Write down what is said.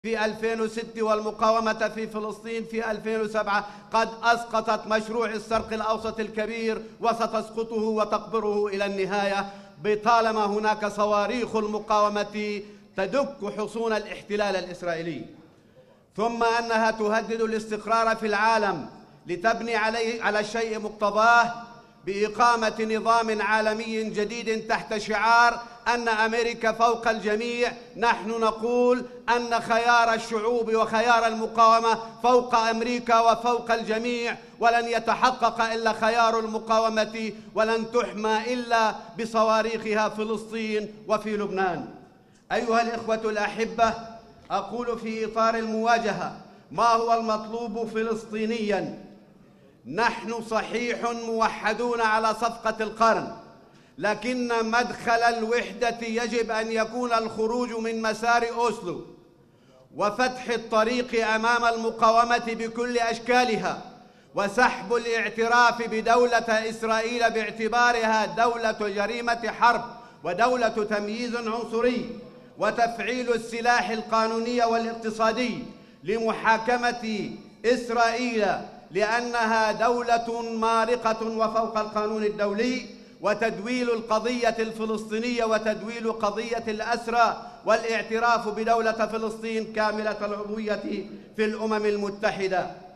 في 2006 والمقاومة في فلسطين في 2007 قد أسقطت مشروع الشرق الأوسط الكبير وستسقطه وتقبره إلى النهاية، بطالما هناك صواريخ المقاومة تدك حصون الاحتلال الإسرائيلي. ثم أنها تهدد الاستقرار في العالم لتبني على الشيء مقتضاه بإقامة نظام عالمي جديد تحت شعار أن أمريكا فوق الجميع. نحن نقول أن خيار الشعوب وخيار المقاومة فوق أمريكا وفوق الجميع، ولن يتحقق إلا خيار المقاومة، ولن تحمى إلا بصواريخها فلسطين وفي لبنان. أيها الإخوة الأحبة، أقول في إطار المواجهة ما هو المطلوب فلسطينياً. نحن صحيح موحدون على صفقة القرن، لكن مدخل الوحدة يجب أن يكون الخروج من مسار أوسلو وفتح الطريق أمام المقاومة بكل أشكالها، وسحب الاعتراف بدولة إسرائيل باعتبارها دولة جريمة حرب ودولة تمييز عنصري، وتفعيل السلاح القانوني والاقتصادي لمحاكمة إسرائيل لأنها دولة مارقة وفوق القانون الدولي، وتدويل القضية الفلسطينية وتدويل قضية الأسرى، والاعتراف بدولة فلسطين كاملة العضوية في الأمم المتحدة.